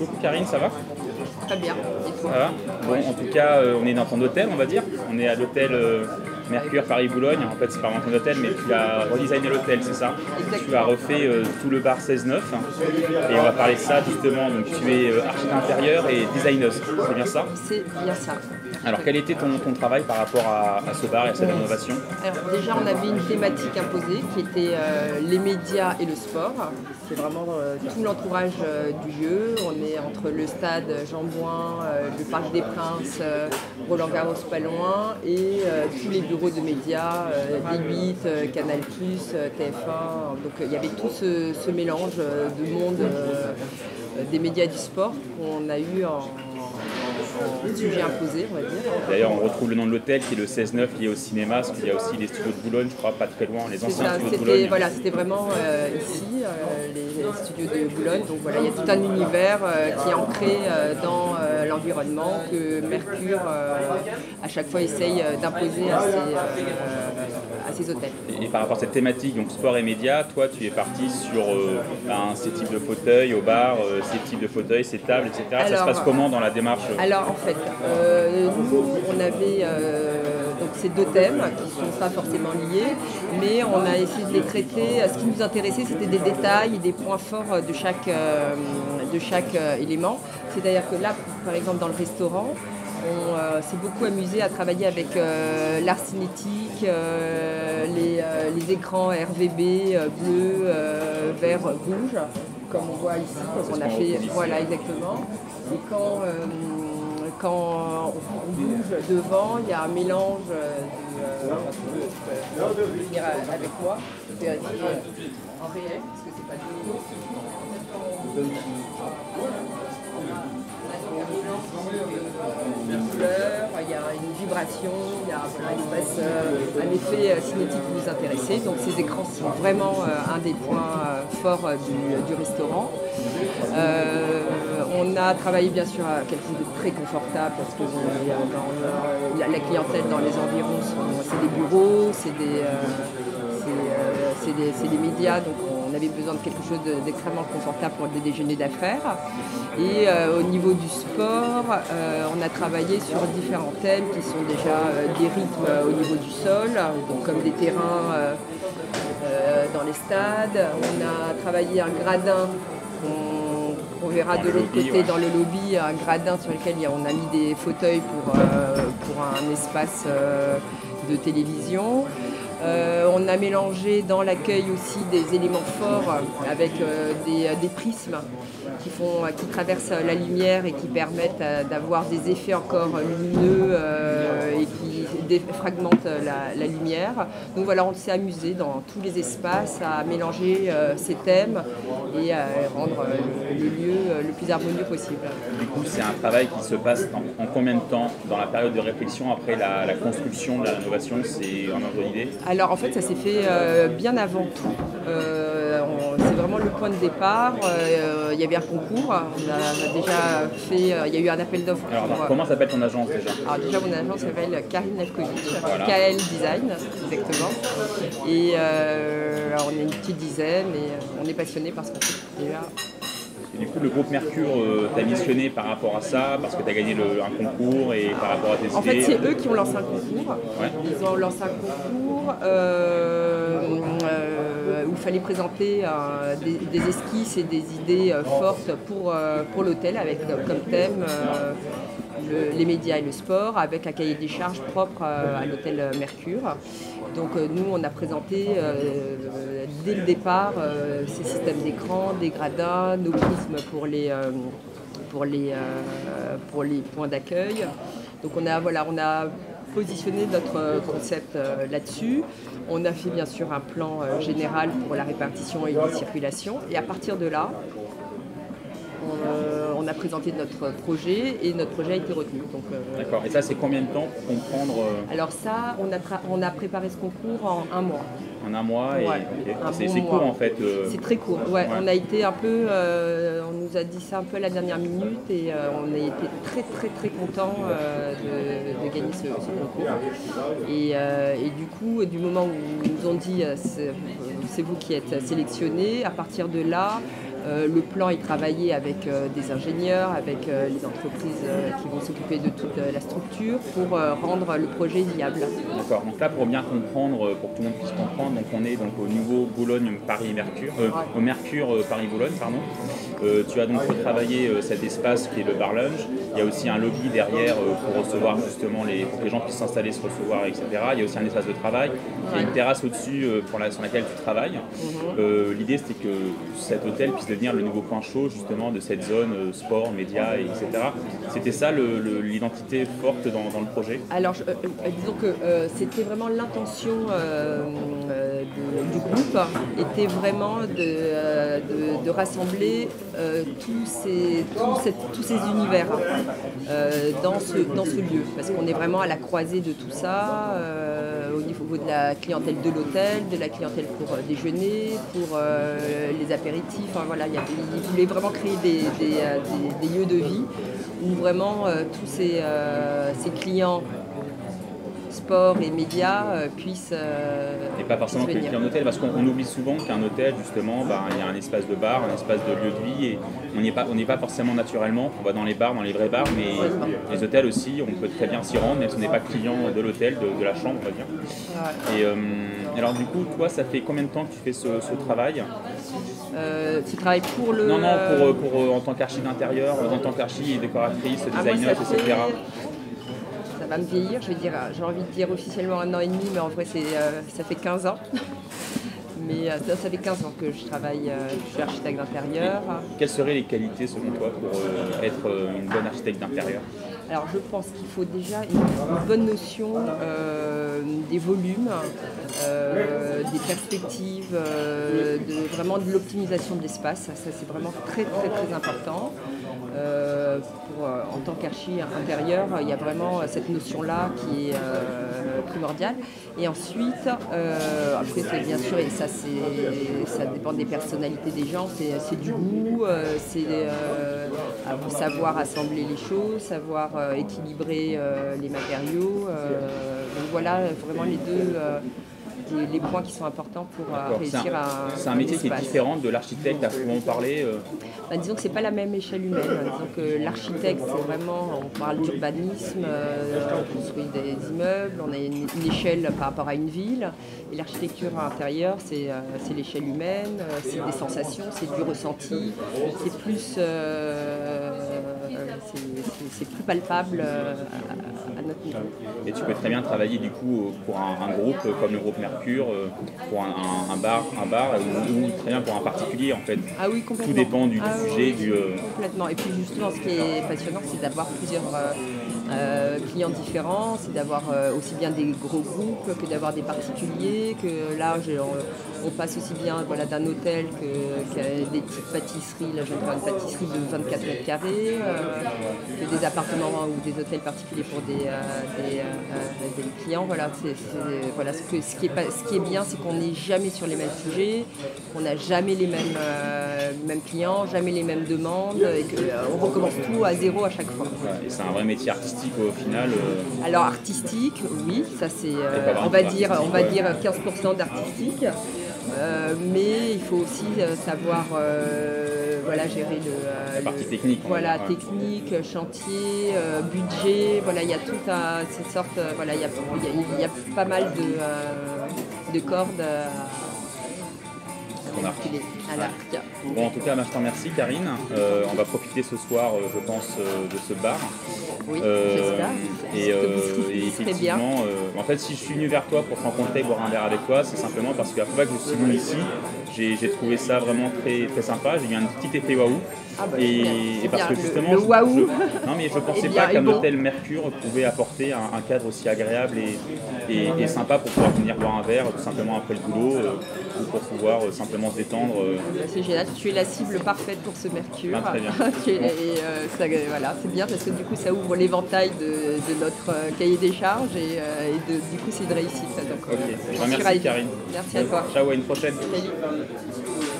Coucou Karine, ça va? Très bien. Et Ça toi? va? Bon, en tout cas, on est dans ton hôtel, on va dire. On est à l'hôtel Mercure Paris-Boulogne. En fait, c'est pas vraiment ton hôtel, mais tu as redesigné l'hôtel, c'est ça? Exactement. Tu as refait tout le bar 16-9. Et on va parler de ça justement. Donc, tu es architecte intérieur et designeuse, c'est bien ça? C'est bien ça. Alors, quel était ton travail par rapport à ce bar et à cette rénovation? Alors déjà, on avait une thématique imposée qui était les médias et le sport. C'est vraiment tout l'entourage du lieu. On est entre le stade Jean-Bouin, le Parc des Princes, Roland-Garros pas loin et tous les bureaux de médias, D8, Canal+, TF1. Donc il y avait tout ce mélange de monde des médias et du sport qu'on a eu en sujet imposé, on va dire. D'ailleurs, on retrouve le nom de l'hôtel qui est le 16-9 lié au cinéma, parce qu'il y a aussi les studios de Boulogne, je crois, pas très loin, les anciens studios de Boulogne. Voilà, c'était vraiment ici, les studios de Boulogne. Donc voilà, il y a tout un univers qui est ancré dans l'environnement que Mercure, à chaque fois, essaye d'imposer à ses hôtels. Et par rapport à cette thématique, donc sport et médias, toi tu es parti sur ces types de fauteuils au bar, ces types de fauteuils, ces tables, etc. Ça se passe comment dans la démarche? Alors en fait, nous on avait donc ces deux thèmes qui ne sont pas forcément liés, mais on a essayé de les traiter. Ce qui nous intéressait, c'était des détails, des points forts de chaque élément. C'est-à-dire que là, par exemple dans le restaurant, on s'est beaucoup amusé à travailler avec l'art cinétique, les écrans RVB bleu, vert, rouge, comme on voit ici. Donc on a fait, voilà exactement. Et quand on bouge devant, il y a un mélange de venir avec moi, vérifier en réel, parce que c'est pas du couleur, il y a une vibration, il y a un effet cinétique qui nous intéressait. Donc ces écrans sont vraiment un des points forts du restaurant. On a travaillé bien sûr à quelque chose de très confortable parce que la clientèle dans les environs, c'est des bureaux, c'est des médias, donc on avait besoin de quelque chose d'extrêmement confortable pour des déjeuners d'affaires. Et au niveau du sport, on a travaillé sur différents thèmes qui sont déjà des rythmes au niveau du sol, donc comme des terrains dans les stades. On a travaillé un gradin. On verra de l'autre côté, dans le lobby, un gradin sur lequel on a mis des fauteuils pour un espace de télévision. On a mélangé dans l'accueil aussi des éléments forts avec des prismes qui traversent la lumière et qui permettent d'avoir des effets encore lumineux et qui fragmentent la lumière. Donc voilà, on s'est amusé dans tous les espaces à mélanger ces thèmes et à rendre le lieu le plus harmonieux possible. Du coup, c'est un travail qui se passe en combien de temps dans la période de réflexion après la construction de la rénovation? C'est un ordre d'idée? Alors en fait, ça s'est fait bien avant tout. C'est vraiment le point de départ. Il y avait un concours. On a déjà fait. Il y a eu un appel d'offres. Alors, comment s'appelle ton agence déjà? Alors déjà, mon agence s'appelle Karine Lefkovitch, Voilà. KL Design, exactement. Et alors, on est une petite dizaine et on est passionné par ce qu'on fait déjà. Et du coup, le groupe Mercure t'a missionné par rapport à ça, parce que tu as gagné un concours et par rapport à tes idées. En fait, c'est eux qui ont lancé un concours. Ouais. Ils ont lancé un concours où il fallait présenter des esquisses et des idées fortes pour l'hôtel, avec comme thème les médias et le sport, avec un cahier des charges propre à l'hôtel Mercure. Donc nous, on a présenté dès le départ ces systèmes d'écran, des gradins, nos prismes pour les points d'accueil. Donc on a positionné notre concept là-dessus. On a fait bien sûr un plan général pour la répartition et la circulation. Et à partir de là, on a présenté notre projet et notre projet a été retenu. D'accord. Et ça, c'est combien de temps pour comprendre Alors ça, on a préparé ce concours en un mois. En un mois et Ouais, okay. C'est court en fait. C'est très court. Ouais. On a été un peu, on nous a dit ça un peu à la dernière minute et on a été très très très contents de gagner ce concours. Et du coup, du moment où ils nous ont dit c'est vous qui êtes sélectionnés, à partir de là, Le plan est travaillé avec des ingénieurs, avec les entreprises qui vont s'occuper de toute la structure pour rendre le projet viable. D'accord, donc là pour bien comprendre, pour que tout le monde puisse comprendre, donc on est donc au niveau Boulogne-Paris-Mercure, au Mercure Paris-Boulogne, pardon. Tu as donc retravaillé cet espace qui est le bar lunch. Il y a aussi un lobby derrière pour recevoir justement pour que les gens puissent s'installer, se recevoir, etc. Il y a aussi un espace de travail. Il y a une terrasse au-dessus sur laquelle tu travailles. L'idée c'était que cet hôtel puisse devenir le nouveau point chaud justement de cette zone sport, médias, etc. C'était ça l'identité forte dans le projet? Alors disons que c'était vraiment l'intention du groupe, était vraiment de rassembler tous ces univers dans ce lieu, parce qu'on est vraiment à la croisée de tout ça, au niveau de la clientèle de l'hôtel, de la clientèle pour déjeuner, pour les apéritifs. Enfin, voilà, il voulait vraiment créer des lieux de vie où vraiment tous ces clients sport et médias puissent et pas forcément que les clients d'hôtel, parce qu'on oublie souvent qu'un hôtel justement, il y a un espace de bar, un espace de lieu de vie, et on n'est pas forcément naturellement, on va dans les bars, dans les vrais bars, mais les hôtels aussi, on peut très bien s'y rendre, même si on n'est pas client de l'hôtel, de la chambre on va dire. Ouais. Et alors du coup, toi, ça fait combien de temps que tu fais ce travail? Tu travailles pour le... Non, pour en tant qu'archi d'intérieur, en tant qu'archi et décoratrice, designer, etc. Ça va me vieillir, j'ai envie de dire officiellement 1 an et demi, mais en vrai ça fait 15 ans. Mais ça fait 15 ans que je travaille, je suis architecte d'intérieur. Quelles seraient les qualités selon toi pour être une bonne architecte d'intérieur? Alors je pense qu'il faut déjà une bonne notion des volumes, des perspectives, vraiment de l'optimisation de l'espace. Ça c'est vraiment très très très important. En tant qu'archi intérieur, il y a vraiment cette notion-là qui est primordiale. Et ensuite, après c'est bien sûr, et ça dépend des personnalités des gens, c'est du goût, c'est savoir assembler les choses, savoir équilibrer les matériaux. Donc voilà vraiment les points qui sont importants pour réussir à... C'est un métier qui est différent de l'architecte, à souvent parler disons que c'est pas la même échelle humaine. Disons que l'architecte, c'est vraiment, on parle d'urbanisme, on construit des immeubles, on a une échelle par rapport à une ville. Et l'architecture intérieure, c'est l'échelle humaine, c'est des sensations, c'est du ressenti, c'est plus palpable à notre niveau. Et tu peux très bien travailler du coup pour un groupe comme le groupe Mercure, pour un bar ou très bien pour un particulier en fait. Ah oui, complètement. Tout dépend du sujet. Complètement. Et puis justement, ce qui est passionnant, c'est d'avoir plusieurs clients différents, c'est d'avoir aussi bien des gros groupes que d'avoir des particuliers, que là on passe aussi bien d'un hôtel qu'à des petites pâtisseries. Là je vais faire une pâtisserie de 24 mètres carrés, que des appartements ou des hôtels particuliers pour des clients. Voilà, ce qui est bien, c'est qu'on n'est jamais sur les mêmes sujets, qu'on n'a jamais les mêmes clients, jamais les mêmes demandes, et qu'on recommence tout à zéro à chaque fois. Et c'est un vrai métier artistique au final. Alors artistique, oui, ça c'est, on va dire 15% d'artistique, mais il faut aussi savoir gérer la partie technique. Technique, chantier, budget, il y a toute cette sorte, il y a pas mal de cordes à l'arc. Bon, en tout cas, je te remercie, Karine. On va profiter ce soir, je pense, de ce bar. Oui, j'espère. Et effectivement, en fait, si je suis venu vers toi pour te rencontrer et boire un verre avec toi, c'est simplement parce qu'à chaque fois que je suis venu ici, j'ai trouvé ça vraiment très, très sympa. J'ai eu un petit effet waouh. Et parce que justement, le waouh. Non mais je pensais pas qu'un hôtel Mercure pouvait apporter un cadre aussi agréable et sympa pour pouvoir venir boire un verre tout simplement après le boulot ou pour pouvoir simplement se détendre. C'est génial, tu es la cible parfaite pour ce Mercure. Très bien. C'est bien parce que du coup ça ouvre l'éventail de notre cahier des charges et du coup c'est une réussite. Donc, merci Karine. Merci à toi. Ciao, à une prochaine. Salut.